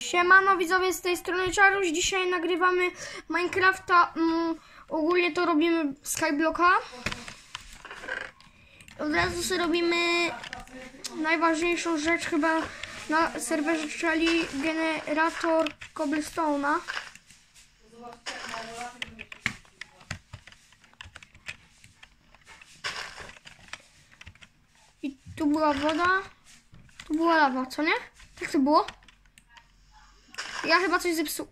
Siemano widzowie, z tej strony Czaruś. Dzisiaj nagrywamy Minecrafta. Ogólnie to robimy Skyblocka. Od razu sobie robimy najważniejszą rzecz chyba na serwerze, czyli generator cobblestone'a. I tu była woda, tu była lawa, co nie? Tak to było? Ja chyba coś zepsułem.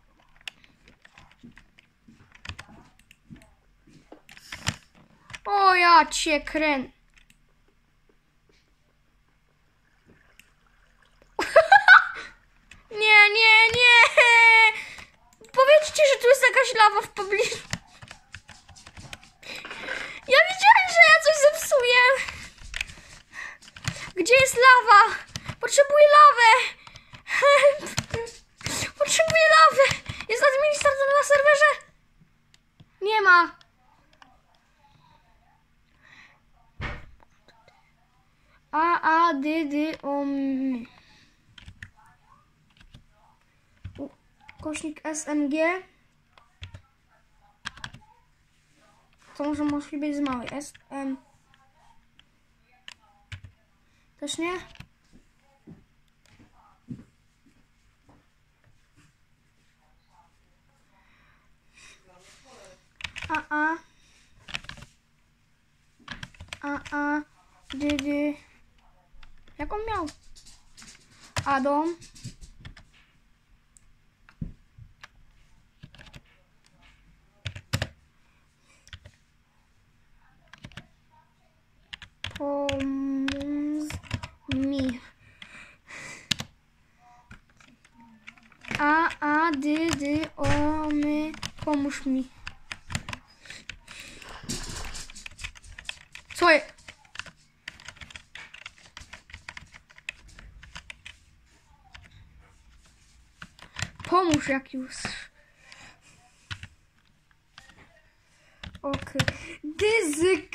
O, ja cię kręcę. Nie, nie, nie. Powiedzcie, że tu jest jakaś lawa w pobliżu. Ja wiedziałem, że ja coś zepsuję. Gdzie jest lawa? Potrzebuję lawę. Potrzebuję lawy. Jest administrator na serwerze? Nie ma. Kośnik SMG. To może możliwe z małej. SM. Też nie? Dydy. Jak on miał? Adam. Pomóż mi. Dydy, pomóż mi. Co jest? Pomóż jak już. Okej. Dyzyk.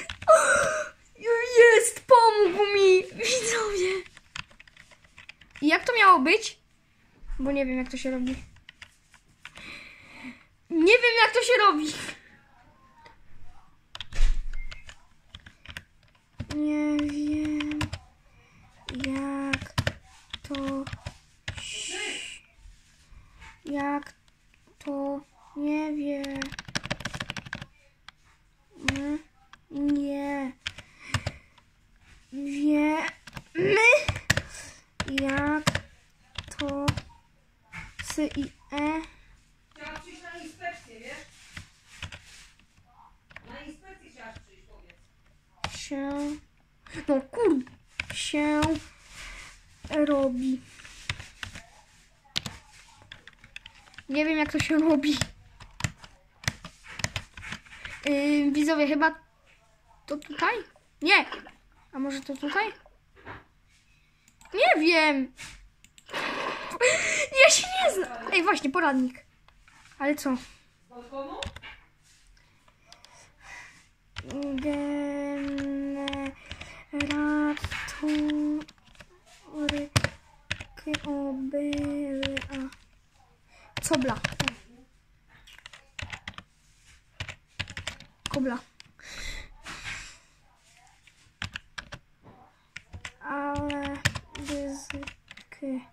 Jest, pomógł mi. Widzowie. I jak to miało być? Bo nie wiem jak to się robi. Nie wiem jak to się robi. Nie wiem jak to nie wiem. Nie wiemy jak to Chciałam przyjść na inspekcję, wiesz? Na inspekcję chciałaś przyjść, powiedz. się robi. Nie wiem jak to się robi. Widzowie, chyba to tutaj? Nie. A może to tutaj? Nie wiem. Ja się nie znam. Ej, właśnie, poradnik. Ale co? Z balkonu? Generatory Cobla. Kobla. Ale dyzyki.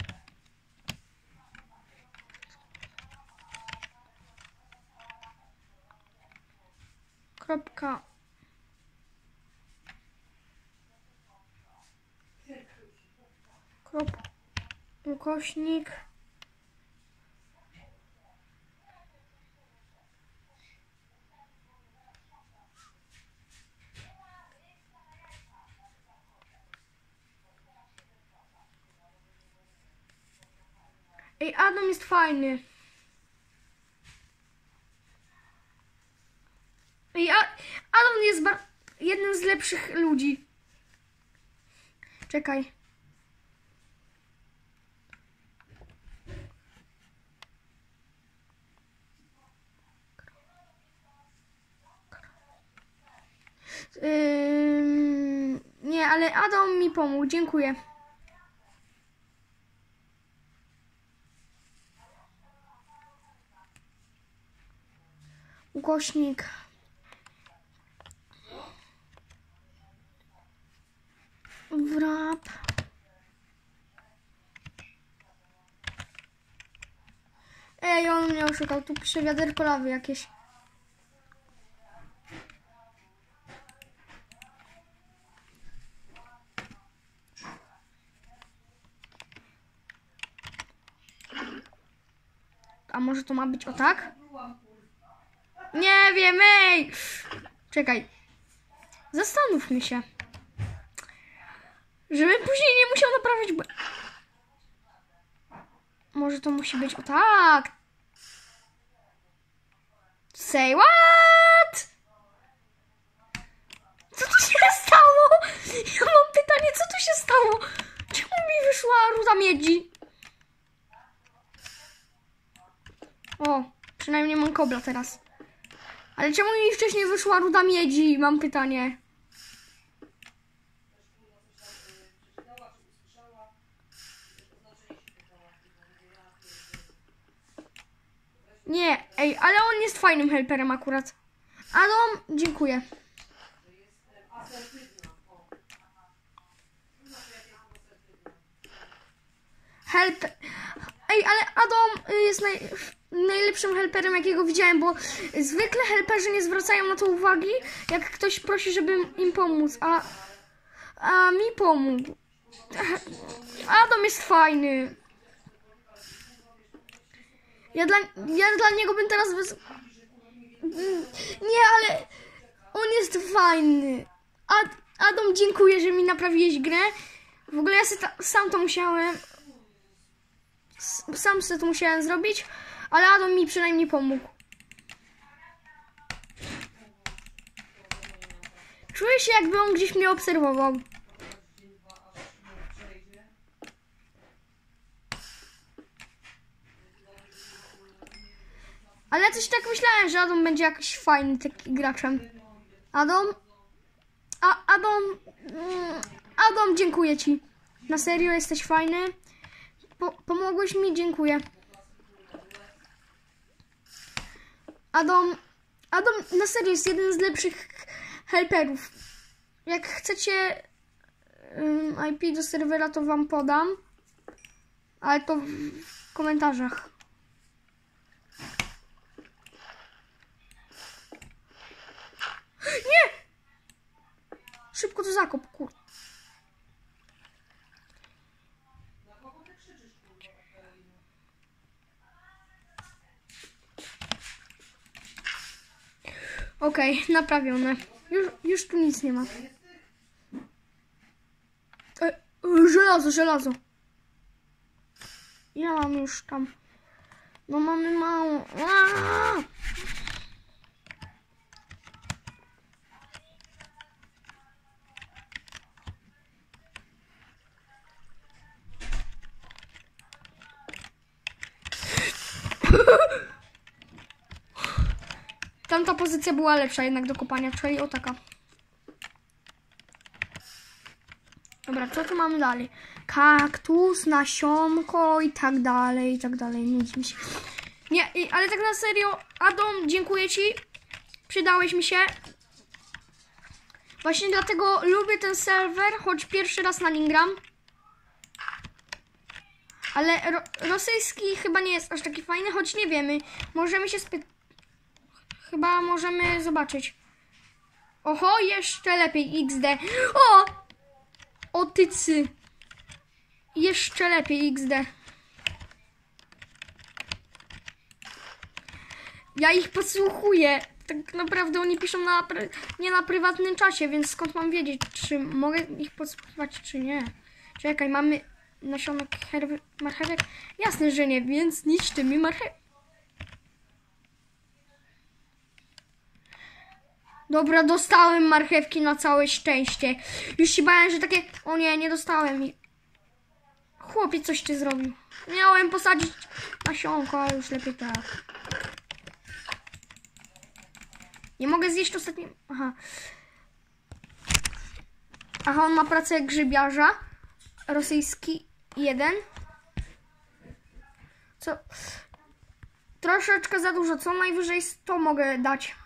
Kropka. Ukośnik. Ej, Adam jest fajny. Ej, Adam jest jednym z lepszych ludzi. Czekaj. Nie, ale Adam mi pomógł. Dziękuję. Ukośnik. Wrap. Ej, on mnie oszukał. Tu pisze wiaderko lawy jakieś. A może to ma być o tak? Nie wiem, ej! Czekaj. Zastanówmy się. Żebym później nie musiał naprawić... Może to musi być o tak? Say what? Co tu się stało? Ja mam pytanie, co tu się stało? Czemu mi wyszła ruda miedzi? O, przynajmniej mam kobla teraz. Ale czemu mi wcześniej wyszła ruda miedzi? Mam pytanie. Nie, ej, ale on jest fajnym helperem akurat. Adam, dziękuję. Ej, ale Adam jest najlepszym helperem, jakiego widziałem, bo zwykle helperzy nie zwracają na to uwagi, jak ktoś prosi, żeby im pomóc, a mi pomógł. Adam jest fajny. Ja dla niego bym teraz Nie, ale on jest fajny. Adam, dziękuję, że mi naprawiłeś grę. W ogóle ja sam to musiałem... Sam sobie to musiałem zrobić, ale Adam mi przynajmniej pomógł. Czuję się, jakby on gdzieś mnie obserwował. Ale ja coś tak myślałem, że Adam będzie jakiś fajny taki graczem. Adam, dziękuję ci. Na serio, jesteś fajny. Pomogłeś mi, dziękuję. Adam, na serio jest jeden z lepszych helperów. Jak chcecie IP do serwera, to wam podam. Ale to w komentarzach. Nie! Szybko to zakop, kur... Okej, naprawione. Już tu nic nie ma. Żelazo. Ja mam już tam. No mamy mało. Tamta pozycja była lepsza jednak do kopania, czyli o taka. Dobra, co tu mamy dalej? Kaktus, nasionko i tak dalej, nudzi mi się. Nie, ale tak na serio, Adam, dziękuję ci. Przydałeś mi się. Właśnie dlatego lubię ten serwer, choć pierwszy raz na nim gram. Ale rosyjski chyba nie jest aż taki fajny, choć nie wiemy. Możemy się Chyba możemy zobaczyć. Oho, jeszcze lepiej XD. O tycy. Jeszcze lepiej XD. Ja ich podsłuchuję. Tak naprawdę oni piszą nie na prywatnym czasie, więc skąd mam wiedzieć, czy mogę ich podsłuchiwać, czy nie. Czekaj, mamy nasionek marchewek? Jasne, że nie, więc niszczy mi marchewek. Dobra, dostałem marchewki na całe szczęście. Już się bałem, że takie... O nie dostałem. Chłopiec, coś ty zrobił. Miałem posadzić nasionko, ale już lepiej tak. Nie mogę zjeść ostatnim... Aha, on ma pracę grzybiarza. Rosyjski 1. Co? Troszeczkę za dużo. Co najwyżej 100 mogę dać.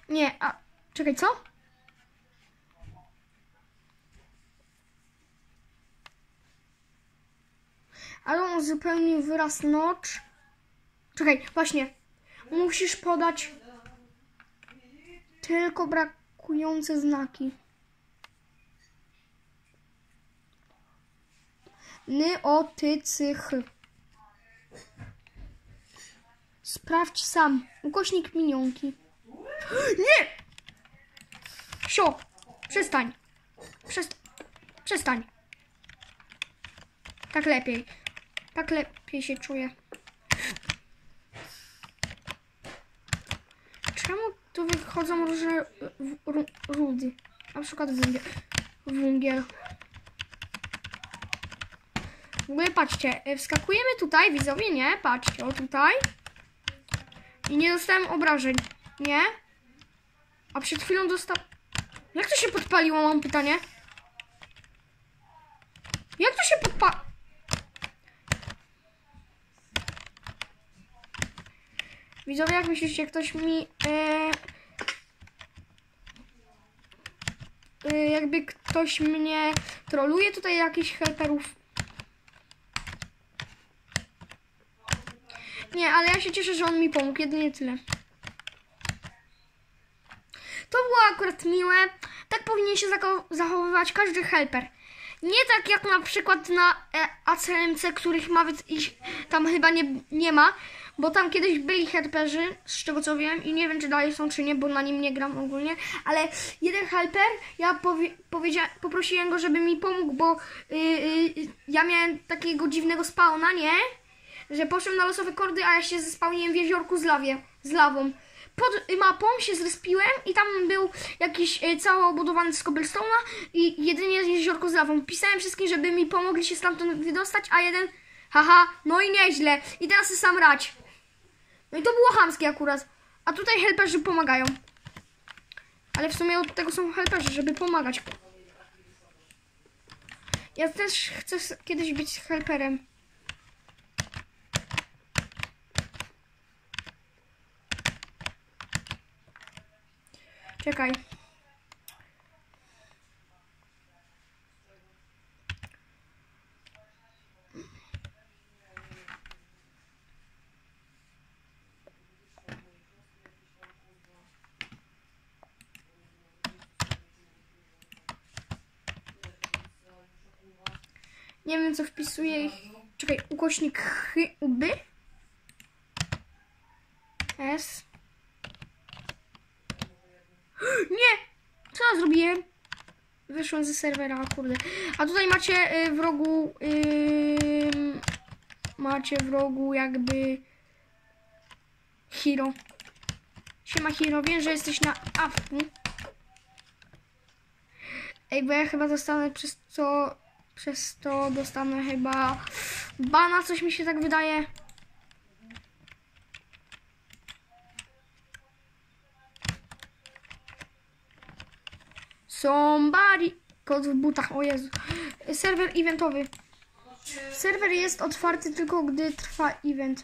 Nie, a... Czekaj, co? Ale on uzupełnił wyraz notch. Czekaj, właśnie. Musisz podać tylko brakujące znaki. Ny, o, ty, cy, ch. Sprawdź sam. Ukośnik minionki. Nie! Sio! Przestań. Przestań. Tak lepiej. Tak lepiej się czuję. Czemu tu wychodzą różne rudy? Na przykład węgiel. W ogóle patrzcie, wskakujemy tutaj, widzowie, nie? Patrzcie, o tutaj. I nie dostałem obrażeń, nie? A przed chwilą dostał... Jak to się podpaliło, mam pytanie? Jak to się Widzowie, jak myślicie, ktoś mi... jakby ktoś mnie troluje tutaj, jakichś helperów. Nie, ale ja się cieszę, że on mi pomógł, jedynie tyle. To było akurat miłe. Tak powinien się zachowywać każdy helper. Nie tak jak na przykład na ACMC, których nawet tam chyba nie ma, bo tam kiedyś byli helperzy, z czego co wiem, i nie wiem, czy dalej są, czy nie, bo na nim nie gram ogólnie, ale jeden helper, ja poprosiłem go, żeby mi pomógł, bo ja miałem takiego dziwnego spawna, nie? Że poszedłem na losowe kordy, a ja się zespałniłem w jeziorku z lawą. Pod mapą się zrespiłem i tam był jakiś cało obudowany z cobblestone'a i jedynie jeziorko z lawą. Pisałem wszystkim, żeby mi pomogli się stamtąd wydostać, a jeden, haha, no i nieźle. I teraz sam rać. No i to było chamskie akurat. A tutaj helperzy pomagają. Ale w sumie od tego są helperzy, żeby pomagać. Ja też chcę kiedyś być helperem. Czekaj. Nie wiem, co wpisuję. Czekaj, ukośnik chyby. S. Nie! Co ja zrobiłem? Wyszłem ze serwera, kurde. A tutaj macie w rogu... macie w rogu jakby... Hero. Siema Hero, wiem, że jesteś na awku. Ej, bo ja chyba dostanę przez to dostanę chyba bana, coś mi się tak wydaje. Somebody. Kod w butach, o Jezu. Serwer eventowy. Serwer jest otwarty tylko gdy trwa event.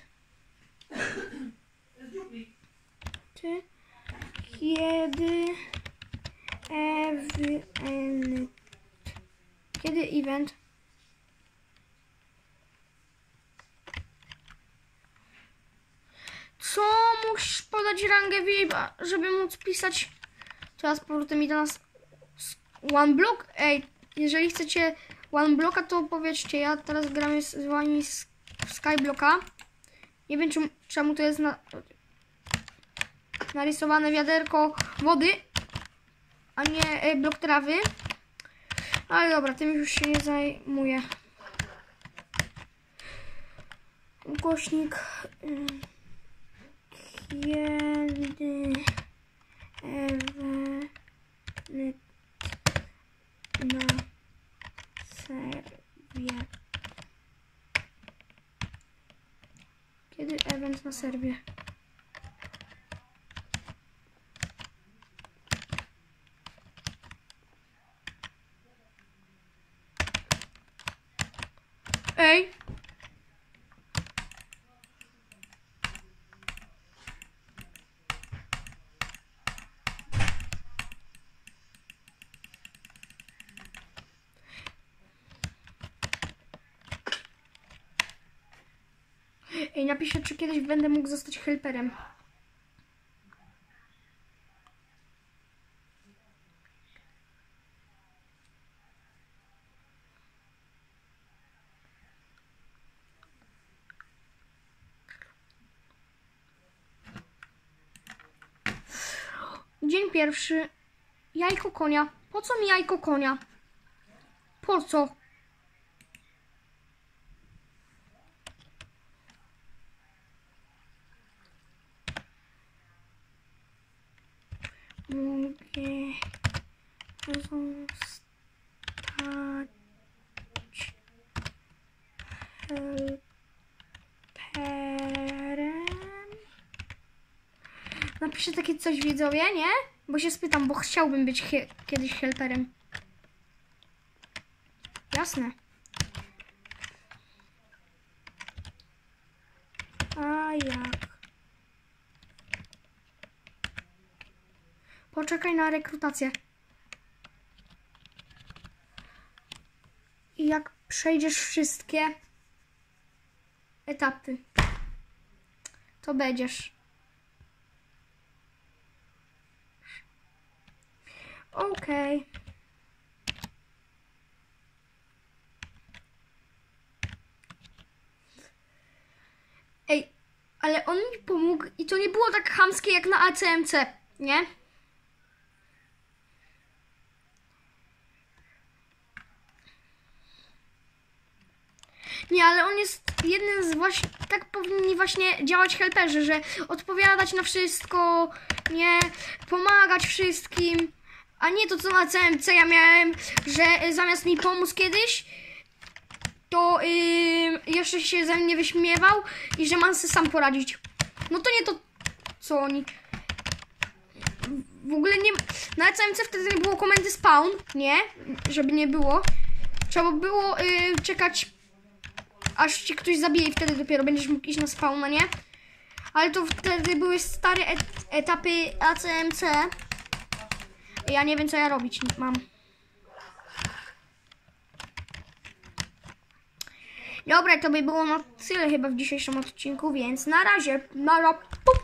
Czy kiedy event? Kiedy event? Co? Musisz podać rangę VIP-a, żeby móc pisać. Teraz z powrotem idę na One Block. Ej, jeżeli chcecie One Blocka, to powiedzcie. Ja teraz gramy z wami w Skyblocka. Nie wiem czemu to jest narysowane wiaderko wody, a nie blok trawy. Ale dobra, tym już się nie zajmuję. Ukośnik kiedy event na serwie. Kiedy event na serwie? Ej! Ej, napiszę, czy kiedyś będę mógł zostać helperem. Dzień pierwszy. Jajko konia. Po co mi jajko konia? Po co? Mogę zostać helperem? Napiszę takie coś, widzowie, nie? Bo się spytam, bo chciałbym być kiedyś helperem. Jasne. A jak? Poczekaj na rekrutację. I jak przejdziesz wszystkie etapy, to będziesz. Okej. Ej, ale on mi pomógł i to nie było tak chamskie jak na ACMC, nie? Nie, ale on jest jednym z właśnie... Tak powinni właśnie działać helperzy, że odpowiadać na wszystko, nie? Pomagać wszystkim. A nie to, co na CMC ja miałem, że zamiast mi pomóc kiedyś, to jeszcze się ze mnie wyśmiewał i że mam sobie sam poradzić. No to nie to, co oni... W ogóle nie... Na CMC wtedy nie było komendy spawn, nie? Żeby nie było. Trzeba było czekać, aż cię ktoś zabije i wtedy dopiero będziesz mógł iść na spawna, nie? Ale to wtedy były stare etapy ACMC. Ja nie wiem, co ja robić mam. Dobra, to by było na tyle chyba w dzisiejszym odcinku, więc na razie.